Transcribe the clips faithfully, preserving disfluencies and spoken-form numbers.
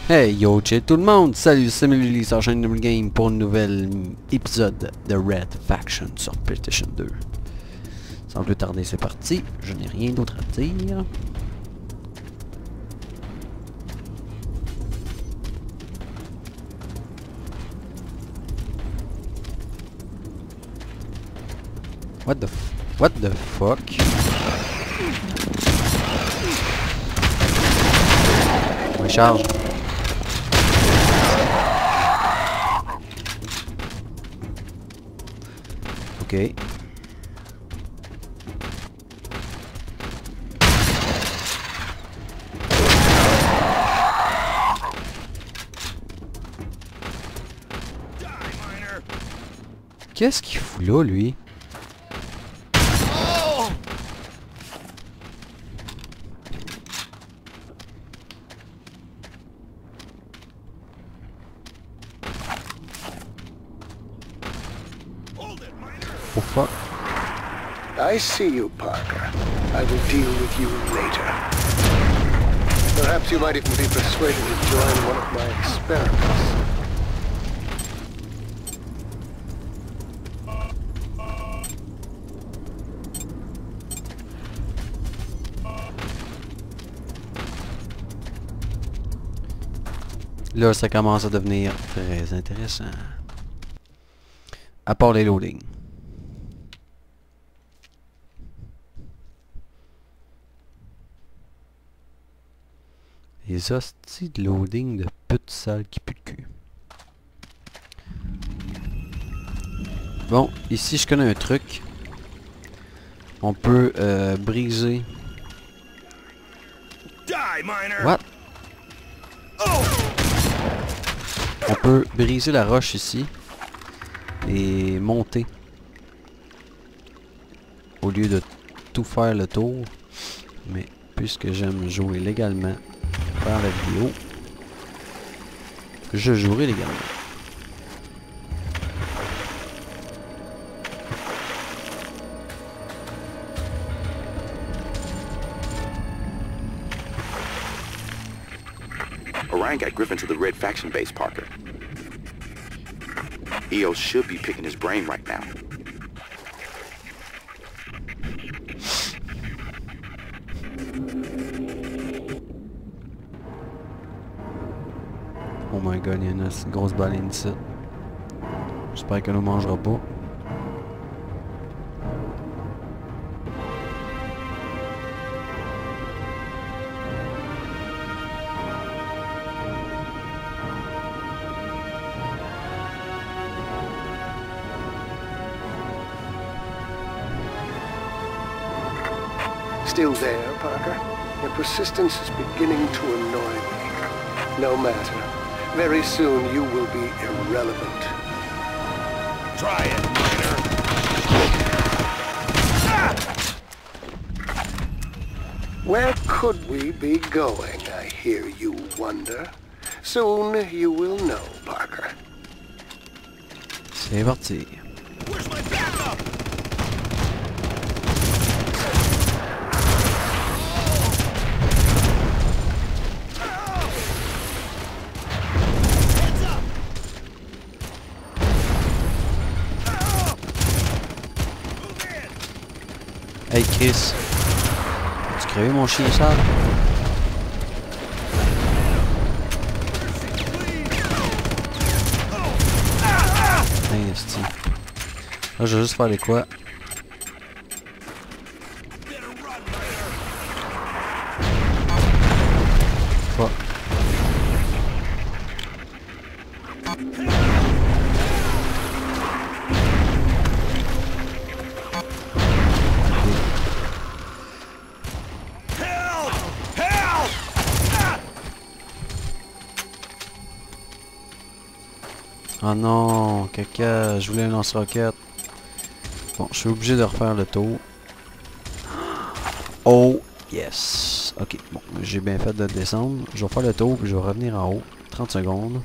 Hey yo, chez tout le monde, salut, c'est Emily sur la chaîne Double Game pour un nouvel épisode de Red Faction sur PlayStation deux. Sans plus tarder, c'est parti, je n'ai rien d'autre à dire. What the f... What the fuck? Ouais, charge. Ok. Qu'est-ce qu'il fout là, lui? Oh fuck. I see you, Parker. I will deal with you later. Perhaps you might even be persuaded to join one of my experiments. Là, ça commence à devenir très intéressant. À part les loadings. Les hosties de loading de pute sale qui pue de cul. Bon, ici je connais un truc. On peut euh, briser. What? On peut briser la roche ici et monter au lieu de tout faire le tour. Mais puisque j'aime jouer légalement faire la vidéo, je jouerai légalement. Orion got Griffin to the Red Faction base, Parker. E O should be picking his brain right now. Oh my god, il y a une grosse baleine ici. J'espère qu'elle ne mangera pas. Still there, Parker? Your persistence is beginning to annoy me. No matter. Very soon you will be irrelevant. Try it, Miner. Where could we be going, I hear you wonder? Soon you will know, Parker. C'est parti. Where's my backup? Hey Chris, tu crèves mon chien sale? Hey esti. Là je vais juste faire les quoi? Fuck. Oh non, caca, je voulais un lance-roquette. Bon, je suis obligé de refaire le tour. Oh, yes. Ok, bon, j'ai bien fait de descendre. Je vais faire le tour, puis je vais revenir en haut. trente secondes.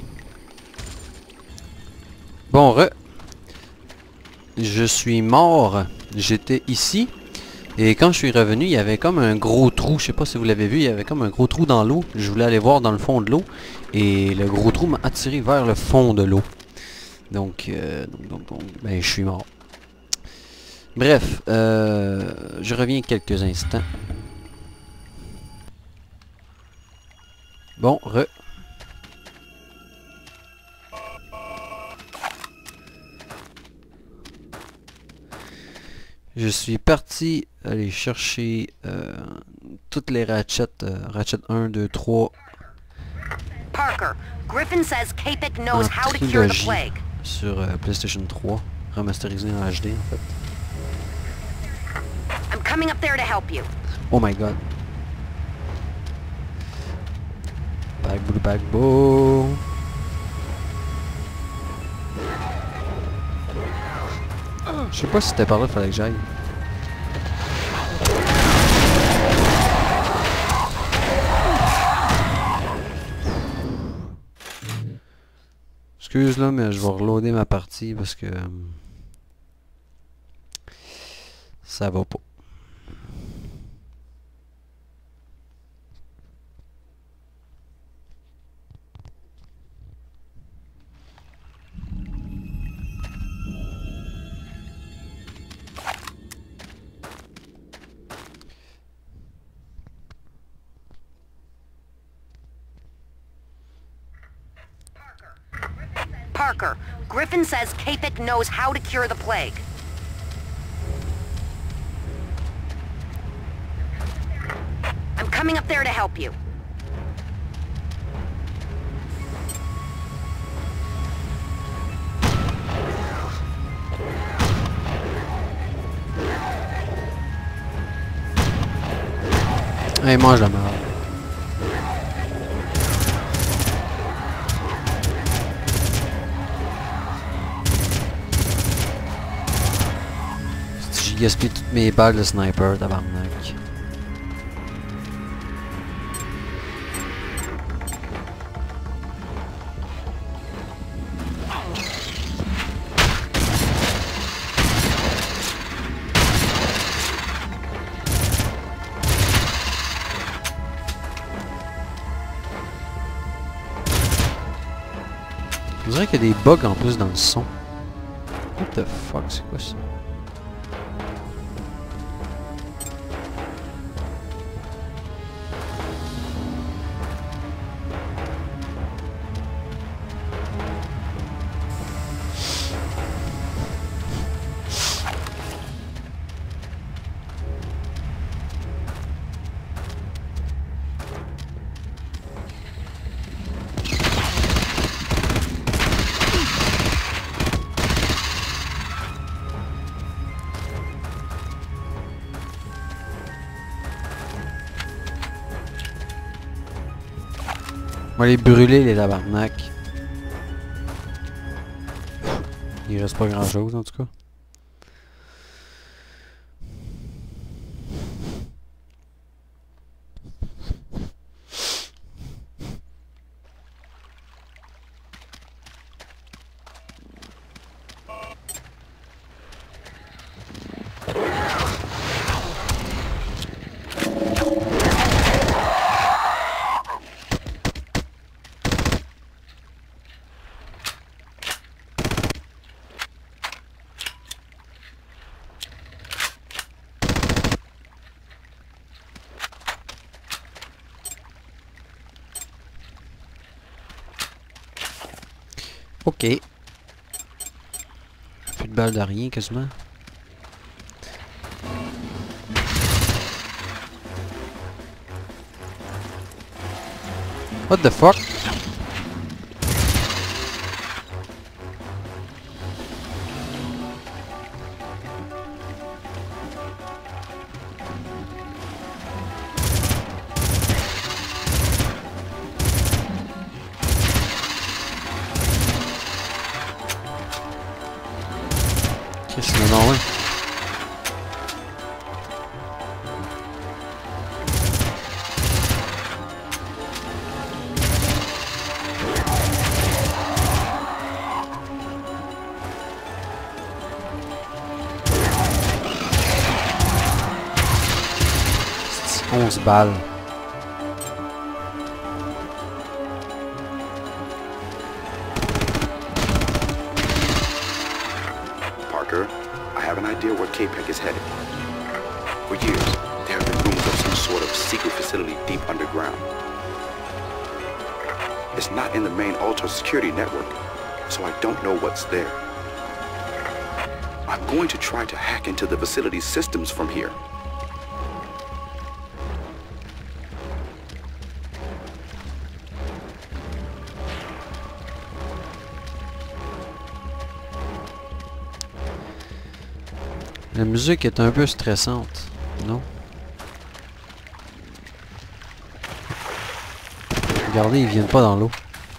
Bon, re. Je suis mort. J'étais ici. Et quand je suis revenu, il y avait comme un gros trou, je sais pas si vous l'avez vu, il y avait comme un gros trou dans l'eau. Je voulais aller voir dans le fond de l'eau. Et le gros trou m'a attiré vers le fond de l'eau. Donc, euh, donc, donc, donc, ben je suis mort. Bref, euh, je reviens quelques instants. Bon, re... Je suis parti aller chercher euh, toutes les ratchets, euh, ratchet un, deux, trois. Parker, Griffin says Capek En knows how to cure the trilogie plague. sur euh, PlayStation trois, remasterisé en H D en fait. I'm coming up there to help you. Oh my god. Bagbo, bagbo. Je sais pas si c'était par là qu'il fallait que j'aille. Excuse là, mais je vais reloader ma partie parce que euh, ça va pas. Parker, Griffin says Capek knows how to cure the plague. I'm coming up there to help you. Hey, mange la merde. J'ai gaspillé toutes mes balles de sniper, tabarnak. On dirait qu'il y a des bugs en plus dans le son. What the fuck, c'est quoi ça? On va les brûler les tabarnak. Il reste pas grand chose en tout cas. Ok. Plus de balles de rien quasiment. What the fuck? Qu'est-ce que c'est dans loin? dix balles. Parker, I have an idea where K PEC is headed. For years, there have been rumors of some sort of secret facility deep underground. It's not in the main Ultra security network, so I don't know what's there. I'm going to try to hack into the facility's systems from here. La musique est un peu stressante, non? Regardez, ils viennent pas dans l'eau.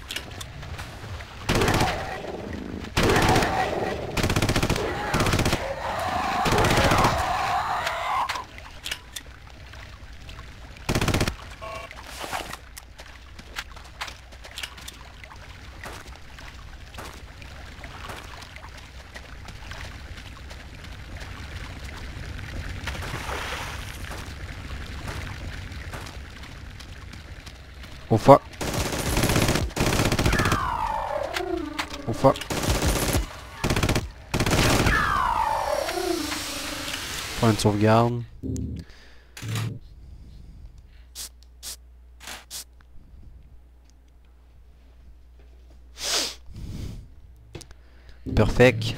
Oh fuck. Oh fuck. Faire une sauvegarde. Perfect.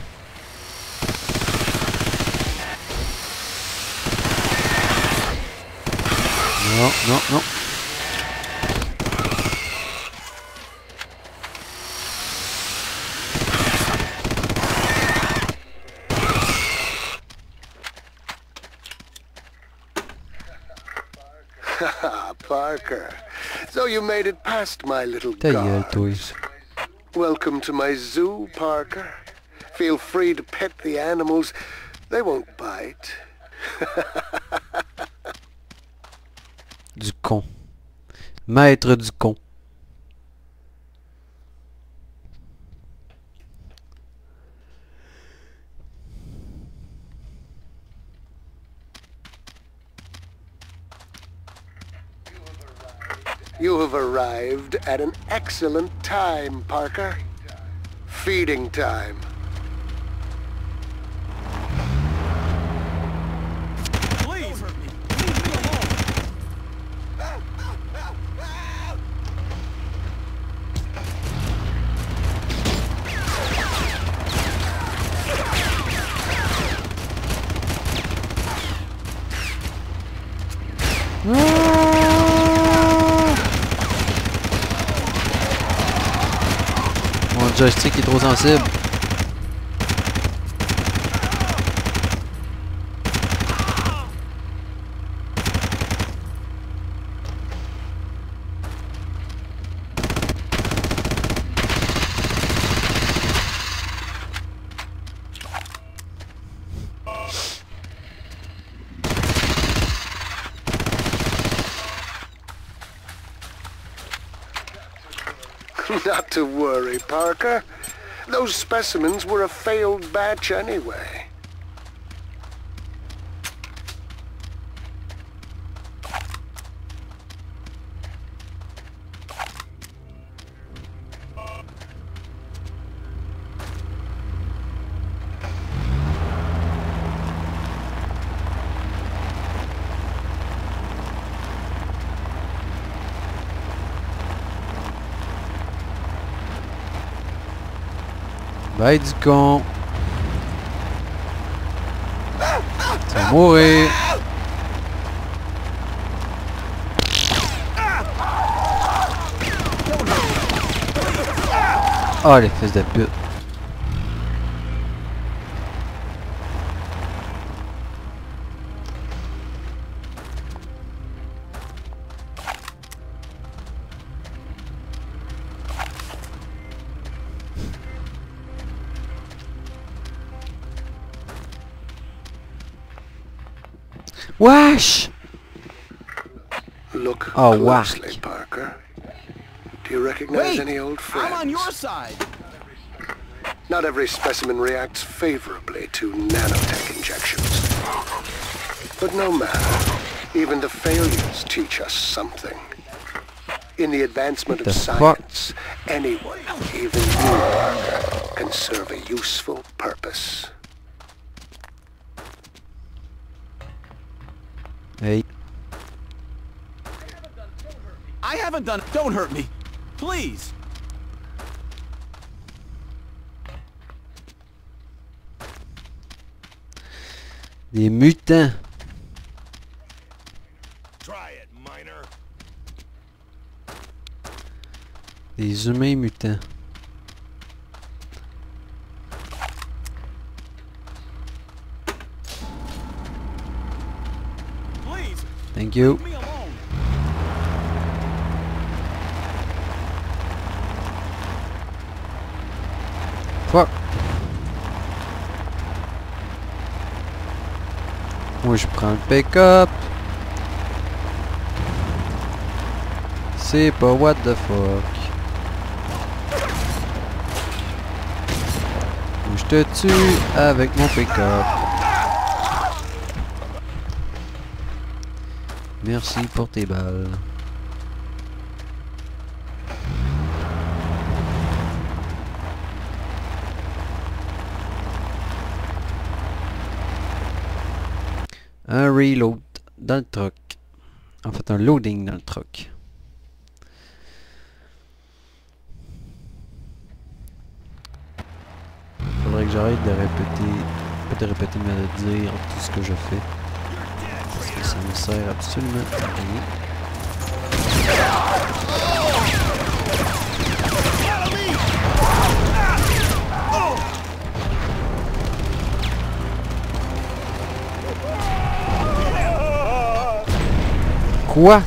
Non, non, non. Haha, Parker. So you made it past my little Ta gueule, toi. guards. Welcome to my zoo, Parker. Feel free to pet the animals. They won't bite. Du con. Maître du con. You have arrived at an excellent time, Parker. Feeding time. Please, leave me alone. Mon joystick est trop sensible. Not to worry, Parker. Those specimens were a failed batch anyway. Bye du con. Tu vas mourir. Oh les fils de pute. Wesh! Look Oh, closely, whack. Parker. Do you recognize Wait, any old friends? I'm on your side. Not every specimen reacts favorably to nanotech injections. But no matter. Even the failures teach us something. In the advancement What of the science, anyone, even you, Parker, can serve a useful purpose. Hey. I haven't done it. Don't hurt me. Please. Des mutants. Try it, minor. Des humains mutants. Please. Thank you. Leave me alone. Fuck. Moi je prends le pick-up. C'est pas what the fuck. Ou je te tue avec mon pick-up. Merci pour tes balles. Un reload dans le truck. En fait, un loading dans le truck. Faudrait que j'arrête de répéter, pas de répéter, mais de dire tout ce que je fais. Parce que ça ne sert absolument à rien. Quoi?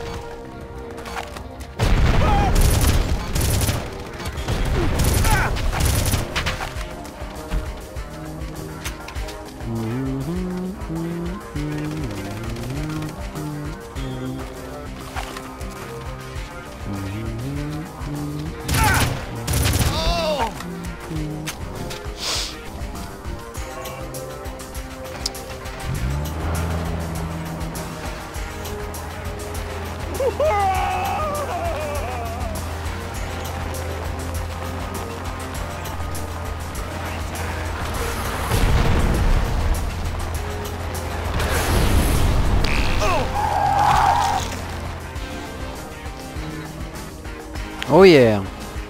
Oh yeah.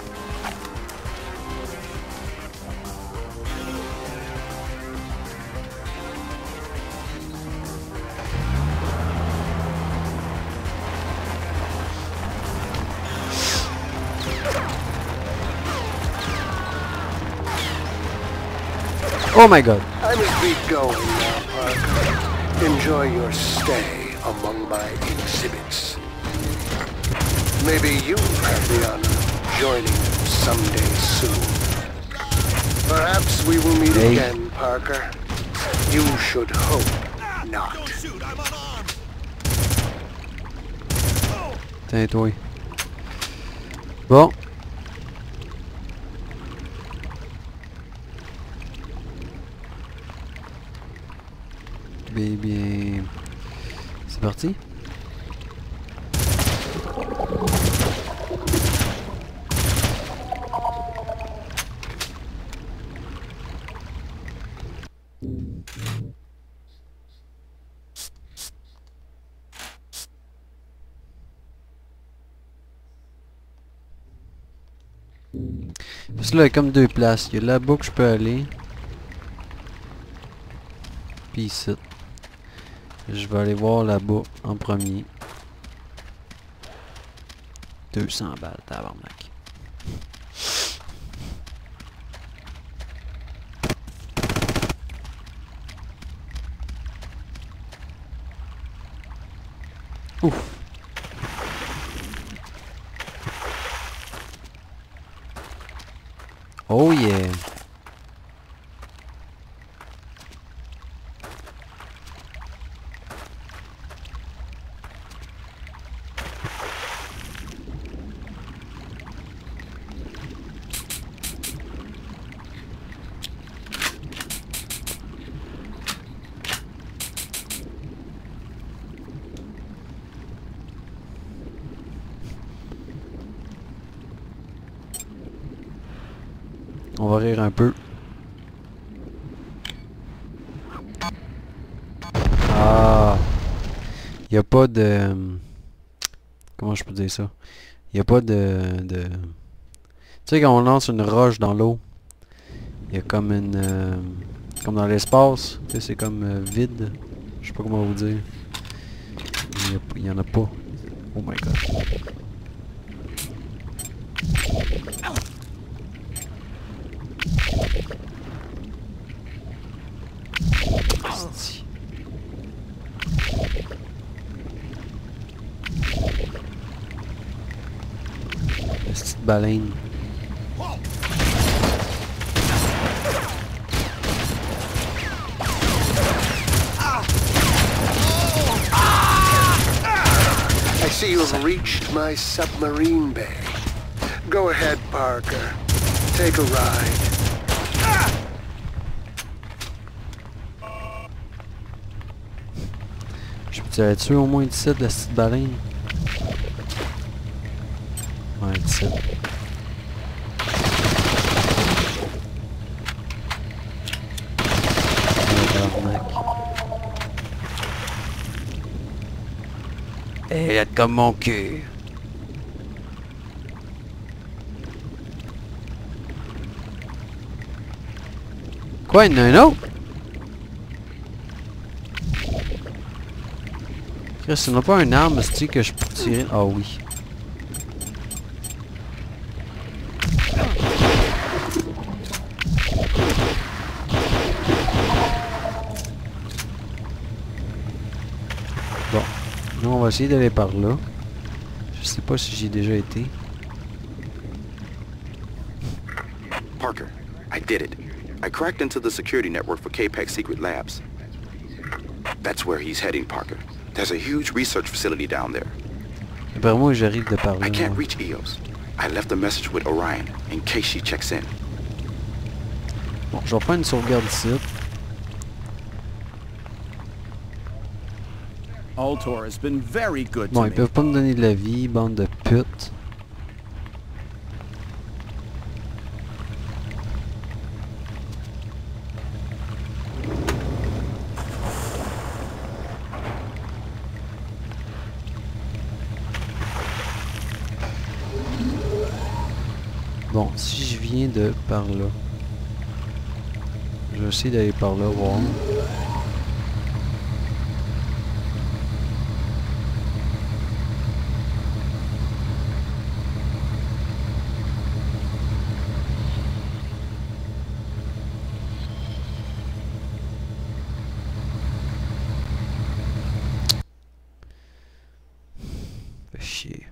Oh my god. I must be going now, Parker. Enjoy your stay among my exhibits. Maybe you have the honor of joining them someday soon. Perhaps we will meet Hey. again, Parker. You should hope not. Don't shoot. I'm unarmed. Tiens, toi. Bon. Bien, bien. C'est parti. Parce que là, il y a comme deux places. Il y a là-bas que je peux aller. Puis ici. Je vais aller voir là-bas en premier. deux cents balles, tabarnak. Ouf. Oh yeah. On va rire un peu. Ah! Il n'y a pas de... Comment je peux dire ça? Il n'y a pas de... de... Tu sais, quand on lance une roche dans l'eau, il y a comme une... Euh, comme dans l'espace, c'est comme euh, vide. Je sais pas comment vous dire. Il n'y en a pas. Oh my god. Asti. La petite baleine. I see you've reached my submarine bay. Go ahead, Parker. Take a ride. Je peux la tuer au moins dix-sept de la petite baleine. Ouais, dix-sept. Elle est comme mon cul. Quoi, il y en a un autre? Chris, ce n'est pas une arme, c'est que je peux tirer. Ah oui. Bon. Nous, on va essayer d'aller par là. Je sais pas si j'y ai déjà été. Parker, I did it. I cracked into the security network for K PAC's secret labs. That's where he's heading, Parker. There's a huge research facility down there. Ben moi, j'arrive de par là. I can't ouais. reach E O S. I left a message with Orion in case she checks in. Bon, je vais faire une sauvegarde ici. Ultor has been very good Bon, to ils me. peuvent pas me donner de la vie, bande de putes. Bon, si je viens de par là, je vais essayer d'aller par là, voir. Fait chier.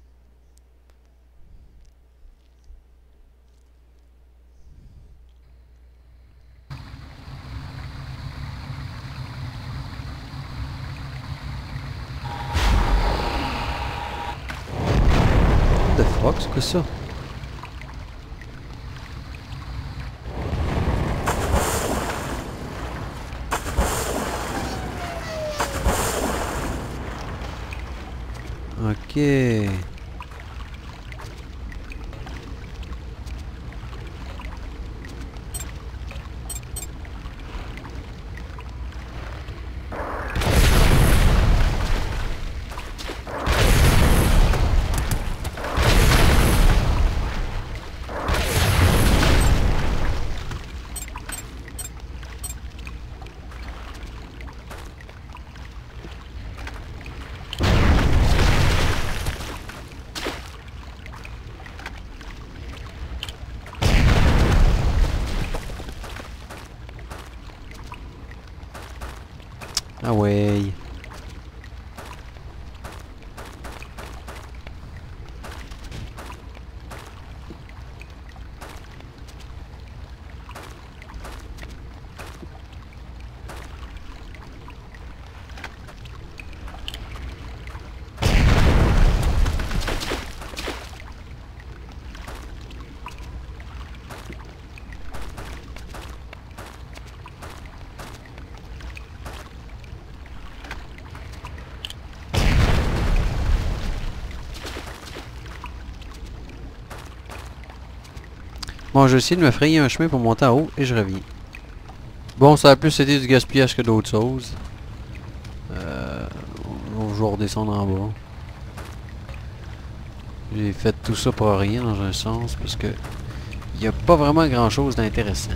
What the fuck, c'est quoi ça? Ok. Ah ouais. Bon, je vais essayer de me frayer un chemin pour monter en haut et je reviens. Bon, ça a plus été du gaspillage que d'autres choses. Euh, je vais redescendre en bas. J'ai fait tout ça pour rien dans un sens parce que il n'y a pas vraiment grand chose d'intéressant.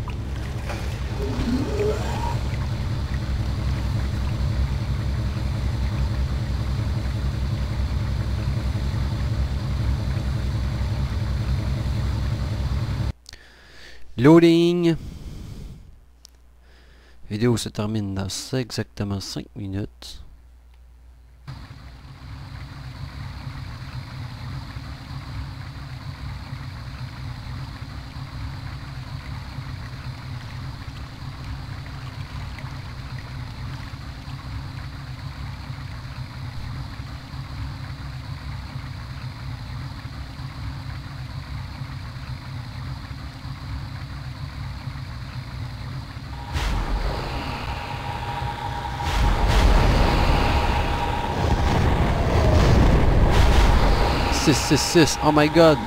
Loading. La vidéo se termine dans ça exactement cinq minutes. six six six, oh my god.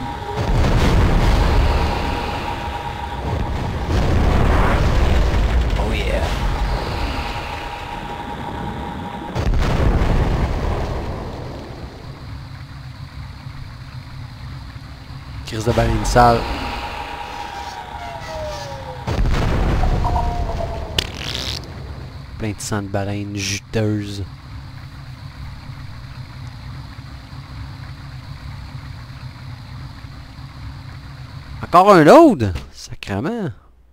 Oh yeah. Crise de baleine sale. Plein de sang de baleine juteuse. Encore un load? Sacrément.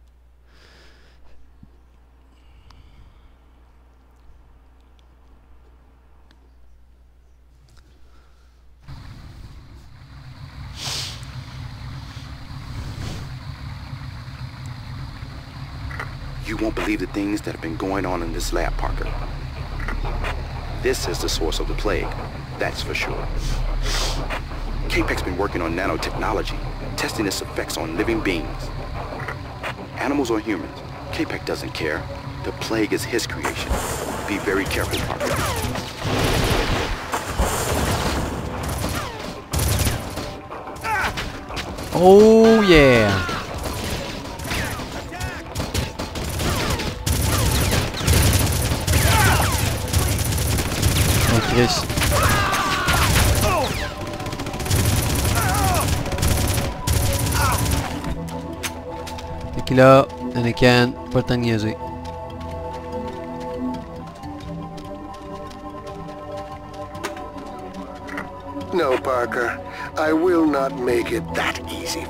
You won't believe the things that have been going on in this lab, Parker. This is the source of the plague, that's for sure. K PEC's been working on nanotechnology, testing its effects on living beings. Animals or humans, K PEC doesn't care. The plague is his creation. Be very careful, Parker. Oh yeah. Oh Chris. Fait qu'il a Anakin, pas le temps de niaiser. No, Parker. I will not make it that easy.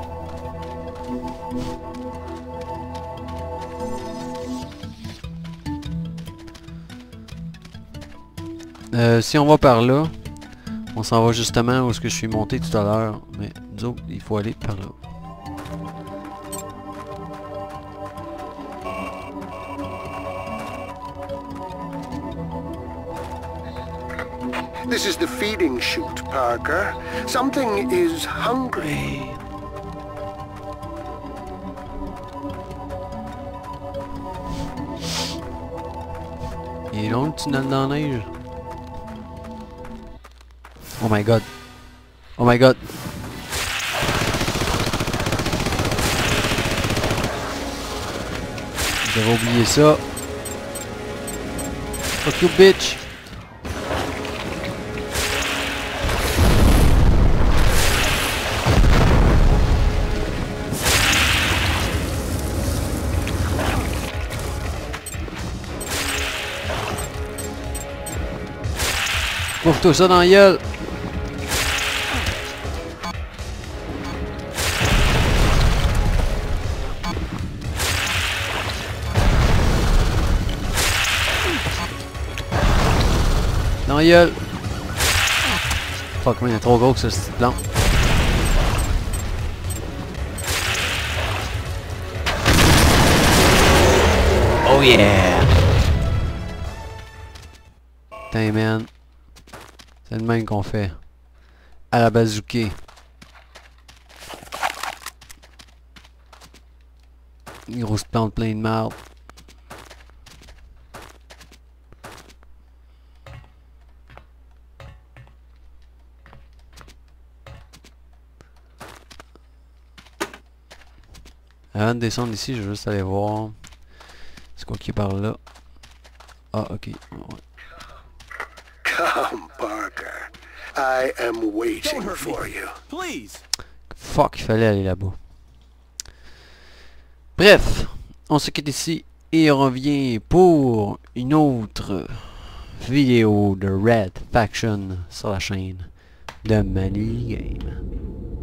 Euh, si on va par là, on s'en va justement où est-ce que je suis monté tout à l'heure. Mais nous autres, il faut aller par là. This is the feeding chute, Parker. Something is hungry. Il est long le tunnel dans la neige. Oh my god. Oh my god. J'avais oublié ça. Fuck you bitch. Ouvre-toi ça dans la gueule. Dans la gueule. Fuck, mais il est trop gros que ce petit plan. Oh yeah! Putain, man. C'est le même qu'on fait. À la bazooka. Une grosse plante pleine de marde. Avant de descendre ici, je vais juste aller voir. C'est quoi qui est par là? Ah, ok. Ouais. Come, Parker. I am Don't waiting hurt me. for you. Please. Fuck, il fallait aller là-bas. Bref, on se quitte ici et on revient pour une autre vidéo de Red Faction sur la chaîne de Manly Game.